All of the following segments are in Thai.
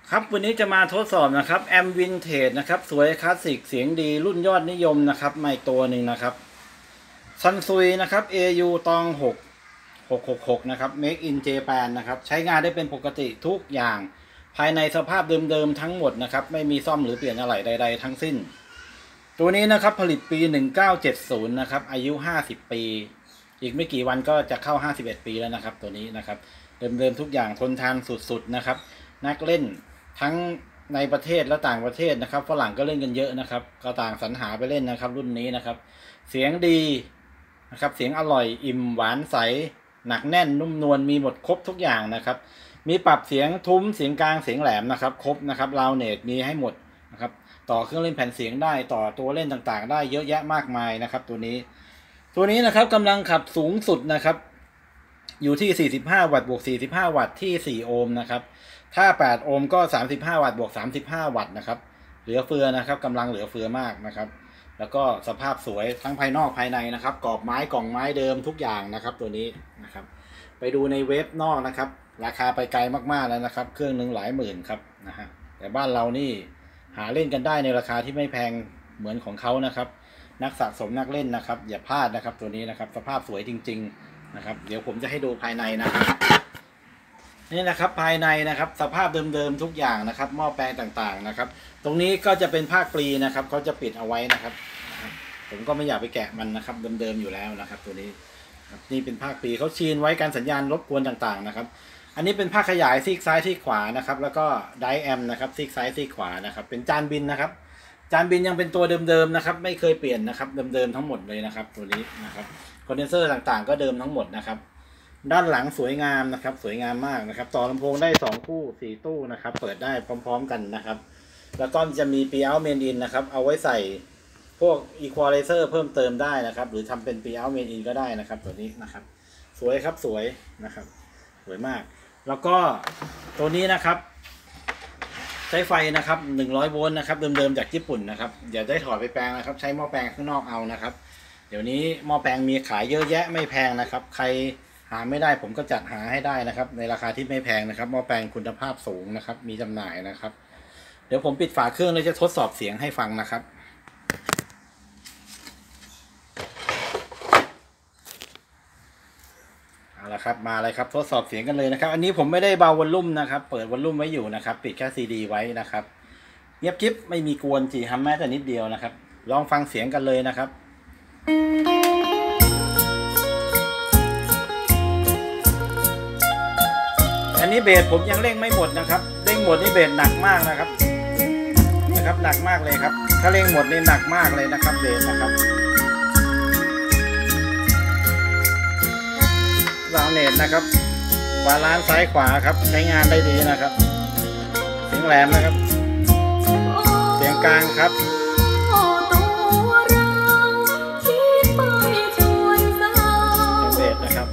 ครับวันนี้จะมาทดสอบนะครับแอมวินเทจนะครับสวยคลาสสิกเสียงดีรุ่นยอดนิยมนะครับมาอีกตัวหนึ่งนะครับซันซุยนะครับ AU ตอง6666นะครับ Make in Japan นะครับใช้งานได้เป็นปกติทุกอย่างภายในสภาพเดิมๆทั้งหมดนะครับไม่มีซ่อมหรือเปลี่ยนอะไรใดๆทั้งสิ้นตัวนี้นะครับผลิตปี1970นะครับอายุ50ปีอีกไม่กี่วันก็จะเข้า51ปีแล้วนะครับตัวนี้นะครับเดิมๆทุกอย่างทนทานสุดๆนะครับนักเล่นทั้งในประเทศและต่างประเทศนะครับฝรั่งก็เล่นกันเยอะนะครับก็ต่างสรรหาไปเล่นนะครับรุ่นนี้นะครับเสียงดีนะครับเสียงอร่อยอิ่มหวานใสหนักแน่นนุ่มนวลมีหมดครบทุกอย่างนะครับมีปรับเสียงทุ้มเสียงกลางเสียงแหลมนะครับครบนะครับราวเนตมีให้หมดนะครับต่อเครื่องเล่นแผ่นเสียงได้ต่อตัวเล่นต่างๆได้เยอะแยะมากมายนะครับตัวนี้นะครับกำลังขับสูงสุดนะครับอยู่ที่45วัตต์บวก45วัตต์ที่4โอห์มนะครับถ้า8โอห์มก็35วัตต์บวก35วัตต์นะครับเหลือเฟือนะครับกำลังเหลือเฟือมากนะครับแล้วก็สภาพสวยทั้งภายนอกภายในนะครับกรอบไม้กล่องไม้เดิมทุกอย่างนะครับตัวนี้นะครับไปดูในเว็บนอกนะครับราคาไปไกลมากๆแล้วนะครับเครื่องหนึ่งหลายหมื่นครับนะฮะแต่บ้านเรานี่หาเล่นกันได้ในราคาที่ไม่แพงเหมือนของเขานะครับนักสะสมนักเล่นนะครับอย่าพลาดนะครับตัวนี้นะครับสภาพสวยจริงๆนะครับเดี๋ยวผมจะให้ดูภายในนะครับนี่นะครับภายในนะครับสภาพเดิมๆทุกอย่างนะครับหม้อแปลงต่างๆนะครับตรงนี้ก็จะเป็นผ้ากรีนะครับเขาจะปิดเอาไว้นะครับผมก็ไม่อยากไปแกะมันนะครับเดิมๆอยู่แล้วนะครับตัวนี้นี่เป็นผ้ากรีเขาชีนไว้กันสัญญาณรบกวนต่างๆนะครับอันนี้เป็นผ้าขยายซีกซ้ายซีกขวานะครับแล้วก็ไดแอมนะครับซีกซ้ายซีกขวานะครับเป็นจานบินนะครับจานบินยังเป็นตัวเดิมๆนะครับไม่เคยเปลี่ยนนะครับเดิมๆทั้งหมดเลยนะครับตัวนี้นะครับคอนเดนเซอร์ต่างๆก็เดิมทั้งหมดนะครับด้านหลังสวยงามนะครับสวยงามมากนะครับต่อลำโพงได้2คู่4ตู้นะครับเปิดได้พร้อมๆกันนะครับแล้วก็จะมี P-out Main In นะครับเอาไว้ใส่พวก Equalizer เพิ่มเติมได้นะครับหรือทำเป็น P-out Main In ก็ได้นะครับตัวนี้นะครับสวยครับสวยนะครับสวยมากแล้วก็ตัวนี้นะครับใช้ไฟนะครับ100โวลต์นะครับเดิมๆจากญี่ปุ่นนะครับอย่าได้ถอดไปแปลงนะครับใช้หม้อแปลงข้างนอกเอานะครับเดี๋ยวนี้หม้อแปลงมีขายเยอะแยะไม่แพงนะครับใครหาไม่ได้ผมก็จัดหาให้ได้นะครับในราคาที่ไม่แพงนะครับหม้อแปลงคุณภาพสูงนะครับมีจำหน่ายนะครับเดี๋ยวผมปิดฝาเครื่องแล้วจะทดสอบเสียงให้ฟังนะครับเอาละครับมาเลยครับทดสอบเสียงกันเลยนะครับอันนี้ผมไม่ได้เบาวอลลุ่มนะครับเปิดวอลลุ่มไว้อยู่นะครับปิดแค่ซีดีไว้นะครับเงียบกิ๊บไม่มีกวนจีฮัมแม้แต่นิดเดียวนะครับลองฟังเสียงกันเลยนะครับอันนี้เบสผมยังเร่งไม่หมดนะครับเร่งหมดนี่เบสหนักมากนะครับหนักมากเลยครับถ้าเร่งหมดนี่หนักมากเลยนะครับเบสนะครับราวเนตนะครับบาลานซ์ซ้ายขวาครับใช้งานได้ดีนะครับเสียงแหลมนะครับเสียงกลางครับเบสนะครับ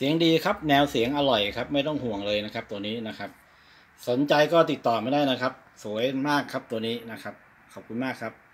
สียงดีครับแนวเสียงอร่อยครับไม่ต้องห่วงเลยนะครับตัวนี้นะครับสนใจก็ติดต่อไม่ได้นะครับสวยมากครับตัวนี้นะครับขอบคุณมากครับ